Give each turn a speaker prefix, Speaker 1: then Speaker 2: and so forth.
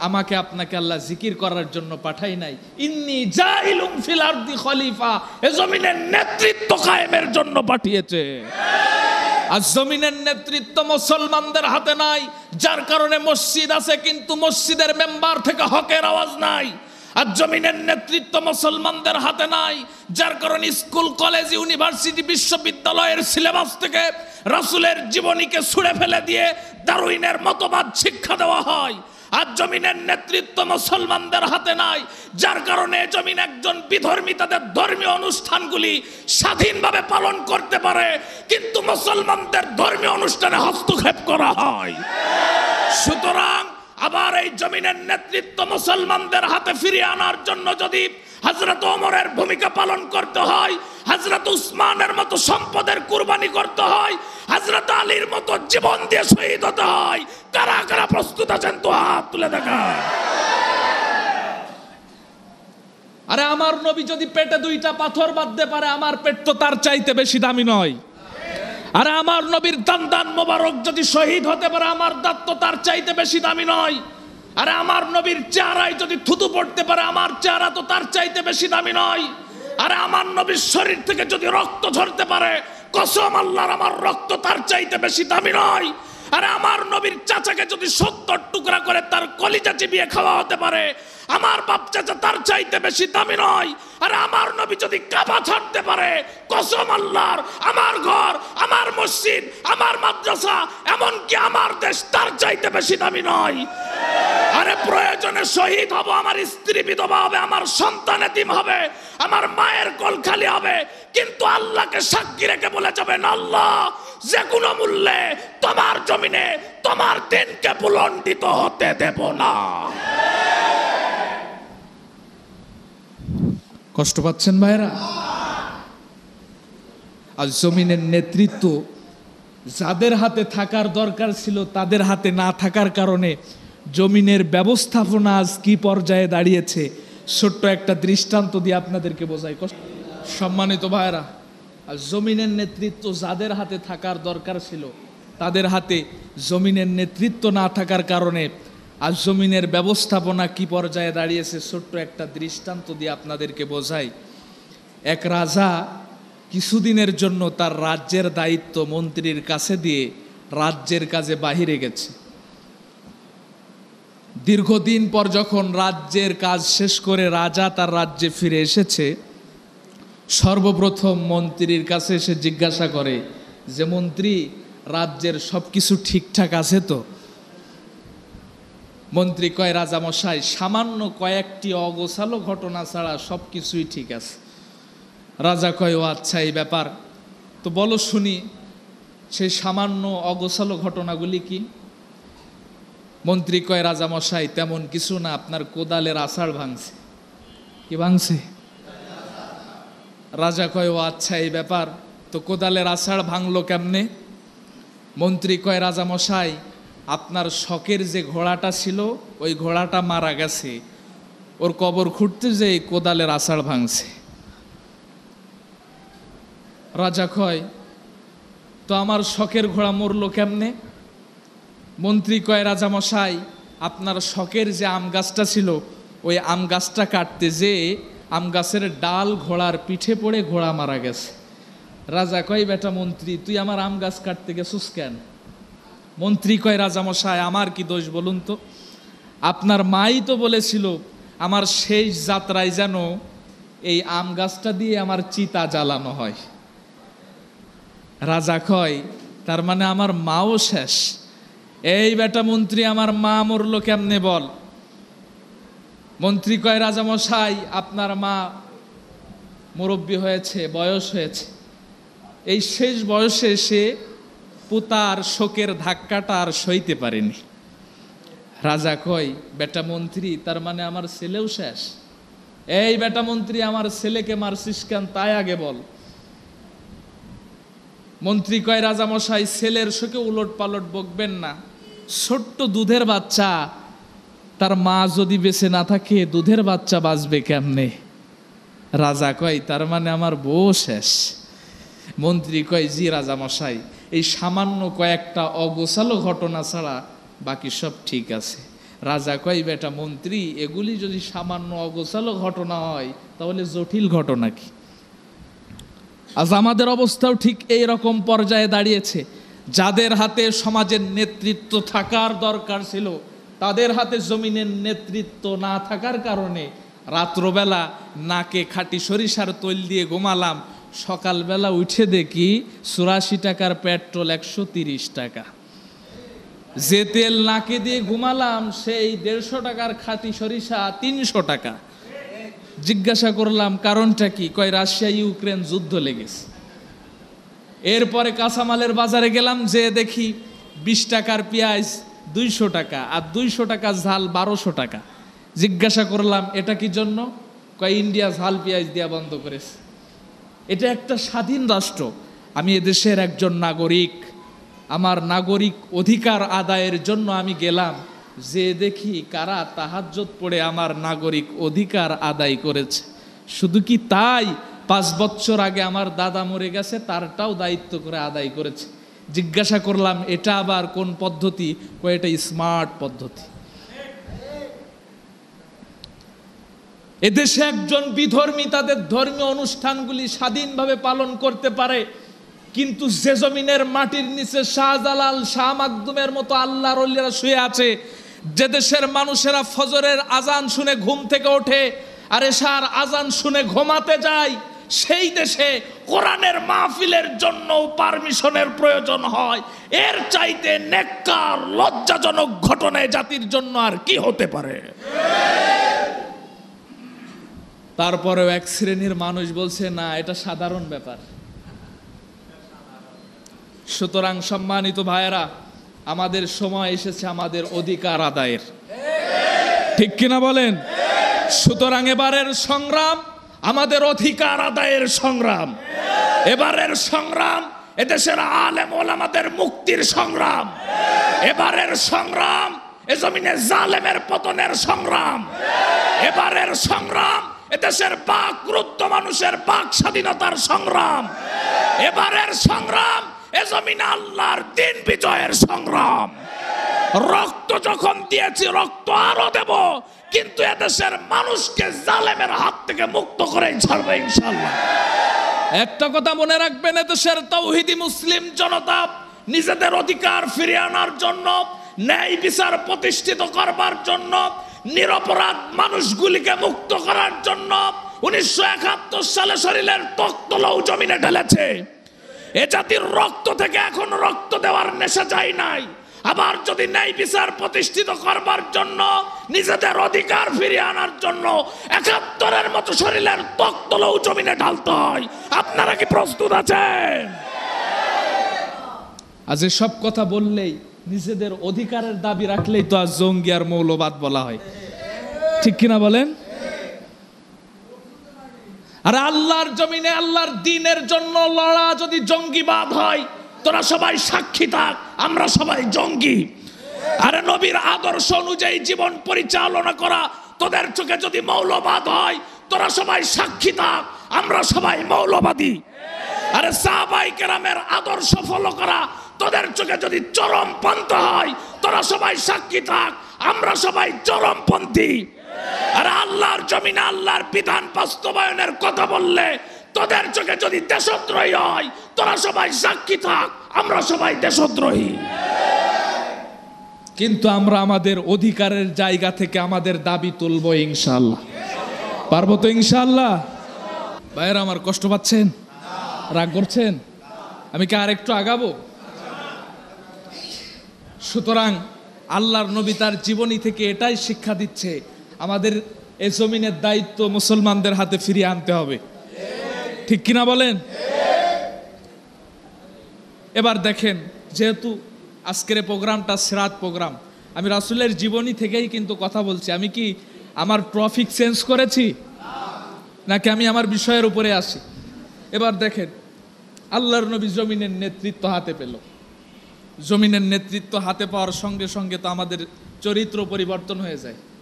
Speaker 1: আমাকে আপনাকে আল্লাহ জিকির করার জন্য পাঠাই নাই। ইন্নী জাইলুম ফিল আরদি খলিফা, এ জমিনের নেতৃত্ব কায়েমের জন্য পাঠিয়েছে। আর জমিনের নেতৃত্ব মুসলমানদের হাতে নাই, যার কারণে মসজিদ আছে কিন্তু মসজিদের মেম্বার থেকে হকের আওয়াজ নাই। আর জমিনের নেতৃত্ব মুসলমানদের হাতে নাই, যার কারণে স্কুল, কলেজ, ইউনিভার্সিটি, বিশ্ববিদ্যালয়ের সিলেবাস থেকে রাসূলের জীবনীকে ছুঁড়ে ফেলে দিয়ে দারুইনের মতবাদ শিক্ষা দেওয়া হয়। আর জমিনের নেতৃত্ব মুসলমানদের হাতে নাই, যার কারণে জমিন একজন বিধর্মী তাদের ধর্মীয় অনুষ্ঠানগুলি স্বাধীনভাবে পালন করতে পারে, কিন্তু মুসলমানদের ধর্মীয় অনুষ্ঠানে হস্তক্ষেপ করা হয়। সুতরাং আবার এই জমিনের নেতৃত্ব মুসলমানদের হাতে ফিরিয়ে আনার জন্য যদি হযরত ওমরের ভূমিকা পালন করতে হয়, হযরত উসমানের মতো সম্পদের কুরবানি করতে হয়, হযরত আলীর মতো জীবন দিয়ে শহীদ হতে হয়, কারা কারা প্রস্তুত আছেন তো হাত তুলে দেখান। আরে আমার নবী যদি পেটে 2টা পাথর বাঁধতে পারে, আমার পেট তো তার চাইতে বেশি দামি নয়। আরে আমার নবীর দান মোবারক যদি শহীদ হতে পারে, আমার দাঁত তো তার চাইতে বেশি দামি নয়। আরে আমার নবীর চেহারায় যদি থুতু পড়তে পারে, আমার চেহারা তো তার চাইতে বেশি দামি নয়। আরে আমার নবীর শরীর থেকে যদি রক্ত ঝরতে পারে, কসম আল্লাহর, আমার রক্ত তার চাইতে বেশি দামি নয়। আরে আমার নবীর চাচাকে যদি 70 টুকরা করে তার কলিজা চিবিয়ে খাওয়া হতে পারে, আমার বাপ চাচা তার চাইতে বেশি দামি নয়। আরে আমার নবী যদি কাবা ছাড়তে পারে, কসম আল্লাহর, আমার ঘর, আমার মসজিদ, আমার মাদ্রাসা, এমনকি আমার দেশ তার চাইতে বেশি দামি নয়। আরে প্রয়োজনে শহীদ হব, আমার স্ত্রী বিধবা হবে, আমার সন্তান এতিম হবে, আমার মায়ের কোল খালি হবে, কিন্তু আল্লাহকে সাক্ষী রেখে বলে যাবেন, আল্লাহ যে কোনো মূল্যে তোমার জমিনে তোমার দিনকে বুলন্দিত হতে দেব না। কষ্ট পাচ্ছেন ভাইরা? আর জমিনের নেতৃত্ব যাদের হাতে থাকার দরকার ছিল তাদের হাতে না থাকার কারণে জমিনের ব্যবস্থাপনা আজ কি পর্যায়ে দাঁড়িয়েছে, ছোট্ট একটা দৃষ্টান্ত দিয়ে আপনাদেরকে বোঝাই। সম্মানিত ভাইরা, আর জমিনের নেতৃত্ব যাদের হাতে থাকার দরকার ছিল তাদের হাতে জমিনের নেতৃত্ব না থাকার কারণে আজ জমিনের ব্যবস্থাপনা কি পর্যায়ে দাঁড়িয়েছে, ছোট্ট একটা দৃষ্টান্ত দিয়ে আপনাদেরকে বোঝাই। এক রাজা কিছুদিনের জন্য তার রাজ্যের দায়িত্ব মন্ত্রীর কাছে দিয়ে রাজ্যের কাজে বাহিরে গেছে। দীর্ঘদিন পর যখন রাজ্যের কাজ শেষ করে রাজা তার রাজ্যে ফিরে এসেছে, সর্বপ্রথম মন্ত্রীর কাছে এসে জিজ্ঞাসা করে যে, মন্ত্রী, রাজ্যের সব কিছু ঠিকঠাক আছে তো? মন্ত্রী কয়, রাজামশাই, সামান্য কয়েকটি অগোছালো ঘটনা ছাড়া সব কিছুই ঠিক আছে। রাজা কয়, ও আচ্ছা, এই ব্যাপার তো বলো শুনি, সেই সামান্য অগোছালো ঘটনাগুলি কি? মন্ত্রী কয়, রাজামশাই, তেমন কিছু না, আপনার কোদালের আষাঢ় ভাঙছে। কি ভাঙছে? রাজা কয়, ও আচ্ছা, এই ব্যাপার তো কোদালের আষাঢ় ভাঙলো কেমনে? মন্ত্রী কয়, রাজামশাই, আপনার শখের যে ঘোড়াটা ছিল ওই ঘোড়াটা মারা গেছে, ওর কবর খুঁড়তে যে কোদালের আষাঢ় ভাঙছে। রাজা কয়, তো আমার শখের ঘোড়া মরলো কেমনে? মন্ত্রী কয়, রাজামশাই, আপনার শখের যে আম গাছটা ছিল ওই আম গাছটা কাটতে যে আম গাছের ডাল ঘোড়ার পিঠে পড়ে ঘোড়া মারা গেছে। রাজা কয়, বেটা মন্ত্রী, তুই আমার আম গাছ কাটতে গেছিস কেন? মন্ত্রী কয়, রাজামশাই, আমার কি দোষ বলুন তো? আপনার মাই তো বলেছিল আমার শেষ যাত্রায় যেন এই আম গাছটা দিয়ে আমার চিতা জ্বালানো হয়। রাজা কয়, তার মানে আমার মাও শেষ? এই বেটা মন্ত্রী, আমার মা মরলো কেমনে বল? মন্ত্রী কয়, রাজামশাই, আপনার মা মুরব্বী হয়েছে, বয়স হয়েছে, এই শেষ বয়সে সে পুতার শোকের ধাক্কাটা আর সইতে পারেনি। রাজা কয়, বেটা মন্ত্রী, তার মানে আমার ছেলেও শেষ? এই বেটা মন্ত্রী, আমার ছেলেকে মারছিস কেন তাই আগে বল। মন্ত্রী কয়, রাজামশাই, ছেলের শোকে উলট পালট বকবেন না, ছোট্ট দুধের বাচ্চা, তার মা যদি বেঁচে না থাকে দুধের বাচ্চা বাঁচবে কেমনে? রাজা কয়, তার মানে আমার বউ শেষ? মন্ত্রী কয়, জি রাজামশাই, এই সামান্য কয়েকটা অগোছালো ঘটনা ছাড়া বাকি সব ঠিক আছে। রাজা কয় বেটা মন্ত্রী, এগুলি যদি সামান্য অগোছালো ঘটনা হয় তাহলে জটিল ঘটনা কি? আজ আমাদের অবস্থাও ঠিক এই রকম পর্যায়ে দাঁড়িয়েছে। যাদের হাতে সমাজের নেতৃত্ব থাকার দরকার ছিল, তাদের হাতে জমিনের নেতৃত্ব না থাকার কারণে রাত্রবেলা নাকে খাঁটি সরিষার তৈল দিয়ে ঘুমালাম, সকালবেলা উঠে দেখি 84 টাকার পেট্রোল 130 টাকা। যে তেল নাকে দিয়ে ঘুমালাম সেই 150 টাকার খাঁটি সরিষা 300 টাকা। জিজ্ঞাসা করলাম কারণটা কি? কয় রাশিয়া ইউক্রেন যুদ্ধ লেগেছে। এরপরে কাঁচামালের বাজারে গেলাম, যে দেখি 20 টাকার পেঁয়াজ 200 টাকা, আর 200 টাকা ঝাল 1200 টাকা। জিজ্ঞাসা করলাম এটা কি জন্য? কয় ইন্ডিয়া ঝাল পেঁয়াজ দেওয়া বন্ধ করেছে। এটা একটা স্বাধীন রাষ্ট্র, আমি এদেশের একজন নাগরিক, আমার নাগরিক অধিকার আদায়ের জন্য আমি গেলাম, যে দেখি কারা তাহাজ্জুদ পড়ে আমার নাগরিক অধিকার আদায় করেছে। শুধু কি তাই, 5 বছর আগে আমার দাদা মরে গেছে, তারটাও দায়িত্ব করে আদায় করেছে। জিজ্ঞাসা করলাম এটা আবার কোন পদ্ধতি? কয় এটা স্মার্ট পদ্ধতি। এদেশে একজন বিধর্মী তাদের ধর্মীয় অনুষ্ঠানগুলি স্বাধীনভাবে পালন করতে পারে, কিন্তু যে জমিনের মাটির নিচে শাহজালাল, শাহ মাকদুমের মতো আল্লাহর ওলিরা শুয়ে আছে, যে দেশের মানুষেরা ফজরের আজান শুনে ঘুম থেকে ওঠে আর এশার আজান শুনে ঘুমাতে যায়, সেই দেশে কোরআনের মাহফিলের জন্য পারমিশনের প্রয়োজন হয়। এর চাইতে নেককার লজ্জাজনক ঘটনায় জাতির জন্য আর কি হতে পারে? তারপরেও এক শ্রেণীর মানুষ বলছে না, এটা সাধারণ ব্যাপার। সুতরাং সম্মানিত ভাইয়েরা, আমাদের সময় এসেছে আমাদের অধিকার আদায়ের, ঠিক কিনা বলেন? সুতরাং এবারের সংগ্রাম আমাদের অধিকার আদায়ের সংগ্রাম। এবারের সংগ্রাম এদেশের আলেম ওলামাদের মুক্তির সংগ্রাম। এবারের সংগ্রাম এ জমিনে জালেমের পতনের সংগ্রাম। এবারের সংগ্রাম এদেশের বাক ক্রুদ্ধ মানুষের বাক স্বাধীনতার সংগ্রাম। এবারের সংগ্রাম এ জমিনে আল্লাহর দিন বিজয়ের সংগ্রাম। রক্ত যখন দিয়েছি, রক্ত আরো দেব, কিন্তু এদেশের মানুষকে জালেমের হাত থেকে মুক্ত করেই ছাড়বে ইনশাআল্লাহ। একটা কথা মনে রাখবেন, এদেশের তাওহীদি মুসলিম জনতা নিজেদের অধিকার ফিরিয়ে আনার জন্য, ন্যায় বিচার প্রতিষ্ঠিত করবার জন্য, নিরপরাধ মানুষগুলিকে মুক্ত করার জন্য 1971 সালে শরীরের তক্ত লৌ জমিনে ঢেলেছে। এ জাতির রক্ত থেকে এখন রক্ত দেওয়ার নেশা যায় নাই। আবার যদি ন্যায় বিচার প্রতিষ্ঠিত করবার জন্য, নিজেদের অধিকার ফিরিয়ে আনার জন্য 71-এর মতো শরীরের তক্ত লৌ জমিনে ঢালতে হয়। আপনারা কি প্রস্তুত আছেন? আজ সব কথা বললেই, নিজেদের অধিকারের দাবি রাখলেই তো আজ জঙ্গি আর মৌলবাদ বলা হয়, ঠিক কিনা বলেন? আর আল্লাহর জমিনে আল্লাহর দ্বীনের জন্য লড়া যদি জঙ্গিবাদ হয়, তোরা সবাই সাক্ষী থাক, আমরা সবাই জঙ্গি। আরে নবীর আদর্শ অনুযায়ী জীবন পরিচালনা করা তোদের চোখে যদি মৌলবাদ হয়, তোরা সবাই সাক্ষী থাক, আমরা সবাই মৌলবাদী। আরে সাহাবায়ে কেরামের আদর্শ ফলো করা তোদের চোখে যদি চরমপন্থা হয়, তোরা সবাই সাক্ষী থাক, আমরা সবাই চরমপন্থী। আর আল্লাহর জমিনে আল্লাহর বিধান বাস্তবায়নের কথা বললে তোদের চোখে যদি দেশদ্রোহী হয়, তোরা সবাই সাক্ষী থাক, আমরা সবাই দেশদ্রোহী। কিন্তু আমরা আমাদের অধিকারের জায়গা থেকে আমাদের দাবি তুলবো ইনশাআল্লাহ। পারবো তো ইনশাআল্লাহ? ভাইয়েরা আমার, কষ্ট পাচ্ছেন? রাগ করছেন? আমি কি আর একটু আগাবো? সুতরাং আল্লাহর নবী তার জীবনী থেকে এটাই শিক্ষা দিচ্ছে, আমাদের এই জমিনের দায়িত্ব মুসলমানদের হাতে ফিরিয়ে আনতে হবে, ঠিক কিনা বলেন? এবার দেখেন, যেহেতু আজকের প্রোগ্রামটা সিরাত প্রোগ্রাম, আমি রাসূলের জীবনী থেকেই কিন্তু কথা বলছি। আমি কি আমার টপিক চেঞ্জ করেছি নাকি আমি আমার বিষয়ের উপরে আসি? এবার দেখেন, আল্লাহর নবী জমিনের নেতৃত্ব হাতে পেল। জমিনের নেতৃত্ব হাতে পাওয়ার সঙ্গে সঙ্গে তো আমাদের চরিত্র পরিবর্তন হয়ে যায়।